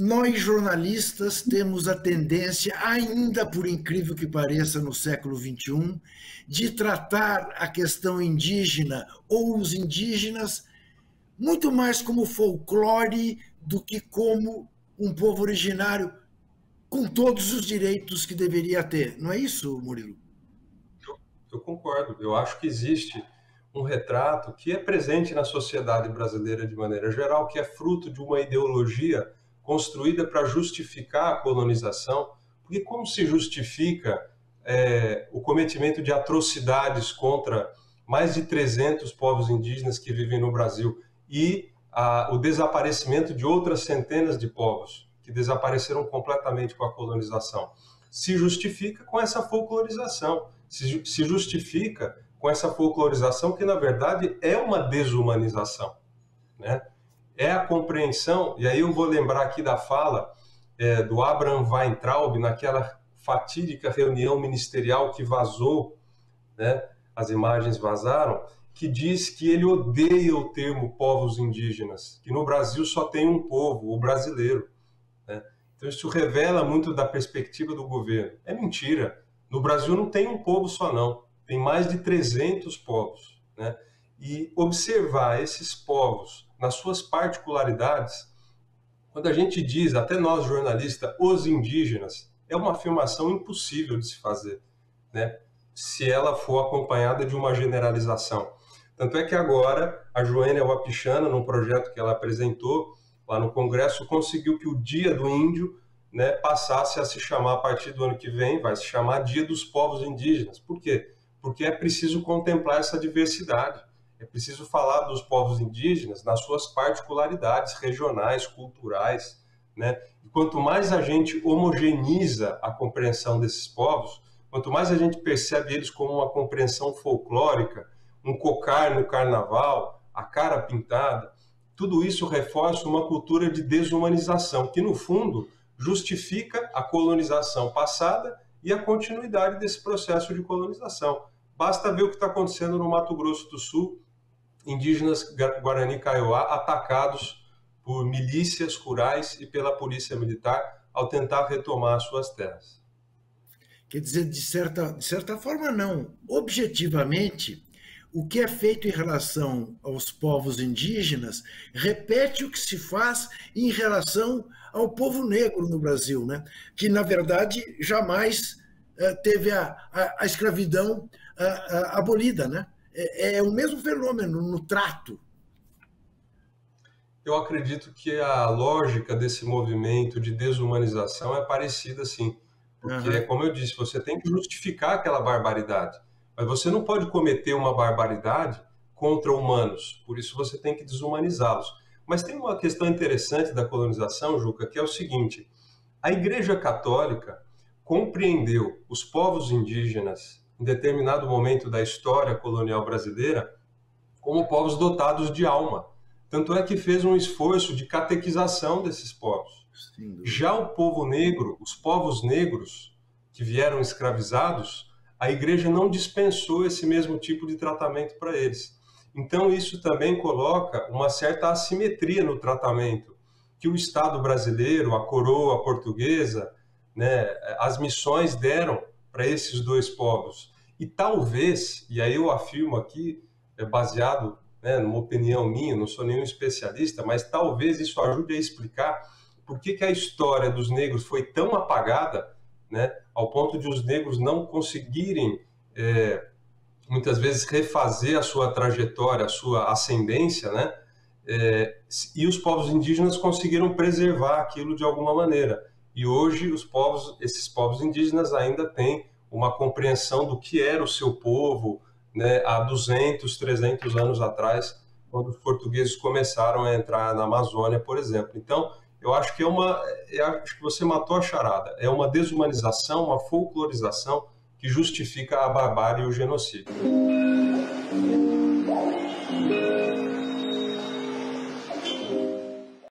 nós jornalistas temos a tendência, ainda por incrível que pareça no século XXI, de tratar a questão indígena ou os indígenas muito mais como folclore do que como um povo originário com todos os direitos que deveria ter. Não é isso, Murilo? Eu concordo. Eu acho que existe um retrato que é presente na sociedade brasileira de maneira geral, que é fruto de uma ideologia construída para justificar a colonização, porque como se justifica o cometimento de atrocidades contra mais de 300 povos indígenas que vivem no Brasil e o desaparecimento de outras centenas de povos que desapareceram completamente com a colonização? Se justifica com essa folclorização, se justifica com essa folclorização que, na verdade, é uma desumanização, né? É a compreensão, e aí eu vou lembrar aqui da fala do Abraham Weintraub, naquela fatídica reunião ministerial que vazou, né, as imagens vazaram, que diz que ele odeia o termo povos indígenas, que no Brasil só tem um povo, o brasileiro, né? Então isso revela muito da perspectiva do governo. É mentira, no Brasil não tem um povo só não, tem mais de 300 povos, né? E observar esses povos nas suas particularidades, quando a gente diz, até nós jornalistas, os indígenas, é uma afirmação impossível de se fazer, né? Se ela for acompanhada de uma generalização. Tanto é que agora a Joênia Wapichana, num projeto que ela apresentou lá no Congresso, conseguiu que o Dia do Índio, né, passasse a se chamar, a partir do ano que vem, vai se chamar Dia dos Povos Indígenas. Por quê? Porque é preciso contemplar essa diversidade. É preciso falar dos povos indígenas nas suas particularidades regionais, culturais, né? E quanto mais a gente homogeneiza a compreensão desses povos, quanto mais a gente percebe eles como uma compreensão folclórica, um cocar no carnaval, a cara pintada, tudo isso reforça uma cultura de desumanização, que no fundo justifica a colonização passada e a continuidade desse processo de colonização. Basta ver o que está acontecendo no Mato Grosso do Sul, indígenas Guarani Kaiowá atacados por milícias rurais e pela polícia militar ao tentar retomar suas terras. Quer dizer, de certa forma não. Objetivamente, o que é feito em relação aos povos indígenas repete o que se faz em relação ao povo negro no Brasil, né? Que, na verdade, jamais teve a escravidão abolida, né? É o mesmo fenômeno no trato. Eu acredito que a lógica desse movimento de desumanização é parecida, sim. Porque, como eu disse, você tem que justificar aquela barbaridade. Mas você não pode cometer uma barbaridade contra humanos. Por isso você tem que desumanizá-los. Mas tem uma questão interessante da colonização, Juca, que é o seguinte. A Igreja Católica compreendeu os povos indígenas em determinado momento da história colonial brasileira como povos dotados de alma. Tanto é que fez um esforço de catequização desses povos. Já o povo negro, os povos negros que vieram escravizados, a igreja não dispensou esse mesmo tipo de tratamento para eles. Então isso também coloca uma certa assimetria no tratamento que o Estado brasileiro, a coroa portuguesa, né, as missões deram para esses dois povos. E talvez, e aí eu afirmo aqui, baseado, né, numa opinião minha, não sou nenhum especialista, mas talvez isso ajude a explicar por que a história dos negros foi tão apagada, né, ao ponto de os negros não conseguirem, muitas vezes, refazer a sua trajetória, a sua ascendência, né, e os povos indígenas conseguiram preservar aquilo de alguma maneira. E hoje esses povos indígenas ainda têm uma compreensão do que era o seu povo, né, há 200, 300 anos atrás, quando os portugueses começaram a entrar na Amazônia, por exemplo. Então, eu acho que acho que você matou a charada. É uma desumanização, uma folclorização que justifica a barbárie e o genocídio.